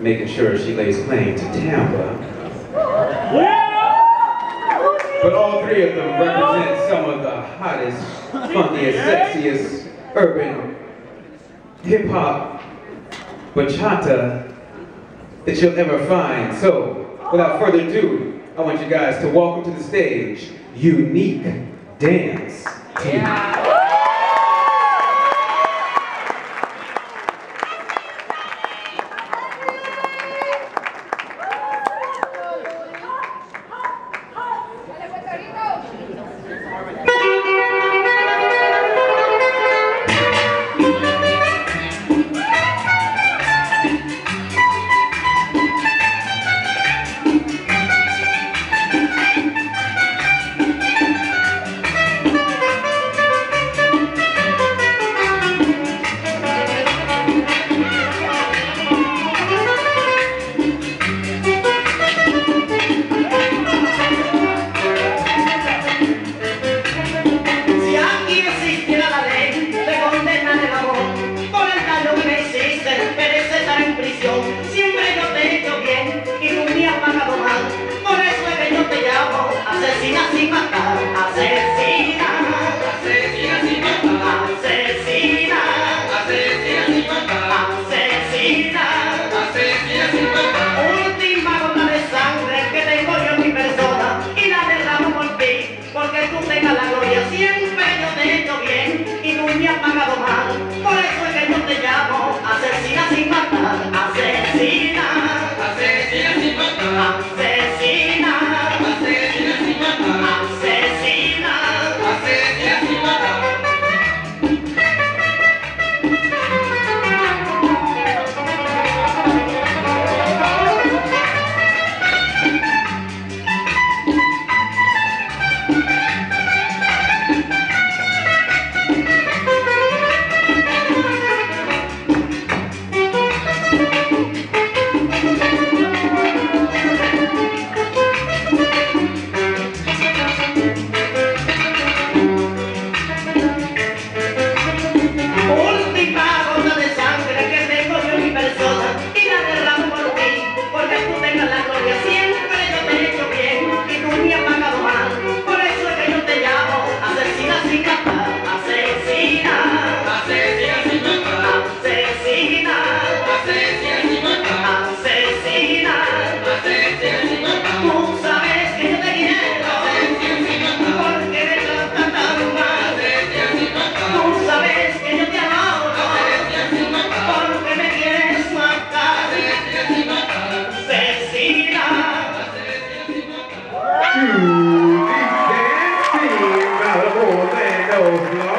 making sure she lays claim to Tampa. But all three of them represent some of the hottest, funkiest, sexiest, urban, hip-hop, bachata that you'll ever find. So, without further ado, I want you guys to welcome to the stage Unique Dance Team. Yeah. Asesina sin matar, asesina, asesina sin matar, asesina, asesina sin matar, asesina, asesina sin matar. Última gota de sangre que tengo yo en mi persona y la derramo por ti, porque tú tengas la gloria. Siempre yo te he hecho bien y tú me has pagado mal, por eso es que yo te llamo asesina sin matar, asesina, asesina sin matar, asesina. Unique Dance Team out of Orlando, Florida.